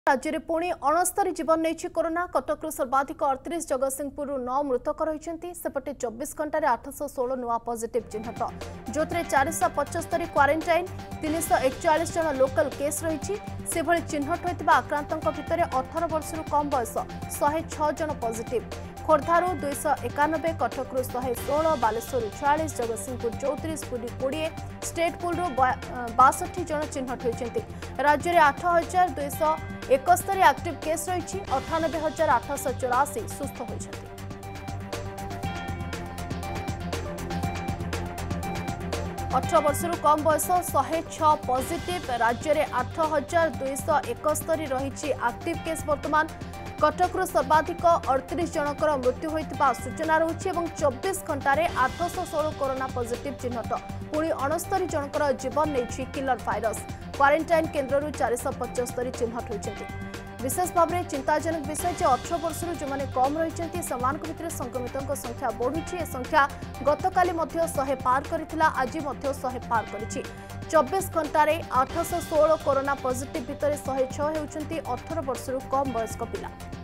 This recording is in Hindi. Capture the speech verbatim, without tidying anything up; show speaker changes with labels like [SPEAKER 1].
[SPEAKER 1] राज्य में पुणी अणस्तरी जीवन नहीं कोरोना कटक सर्वाधिक अड़तीस जगतसिंहपुर नौ मृतक रही सेपटे चौबीस घंटे आठश षोल नुआ पॉजिटिव चिन्हट जो चार सौ पचस्तरी क्वारंटाइन तीन सौ एकचाश जन लोकल केस रही चिन्हट होता आक्रांतों भितर अठर वर्ष कम बयस शहे छह जन पॉजिटिव खोर्धारू दुईश एकानबे कटकू शहे षोल बालेश्वर छयालीस जगतसिंहपुर चौतीस पुरी कोड़े स्टेटपुल बासठी जन चिन्हट होती राज्य में आठ हजार दुईश एकस्तरी एक्टिव केस रही अठानबे हजार आठश चौरासी सुस्थ होती। अठर वर्ष कम बयस शहे छह पॉजिटिव राज्य में आठ हजार दुईश एकस्तरी रही एक्टिव केस वर्तमान कटकू सर्वाधिक अड़तीस जनकर मृत्यु होता सूचना रही चौबीस घंटे आठश षोल कोरोना पॉजिटिव चिन्हट पुणी अणस्तरी जनकर जीवन नहीं किलर भाइरस क्वारंटाइन केन्द्र चार सौ पचस्तरी चिन्हट होती विशेष भाव में चिंताजनक विषय जे अठर वर्ष जो मैंने कम रही भितर संक्रमितों संख्या बढ़ुची ए संख्या गतकाली शहे पार करथिला आज शहे पार करिछि चौबीस घंटे आठश षोल कोरोना पॉजिटिव भितर शहे छह होउछंती अठर वर्ष कम वयस्क पिला।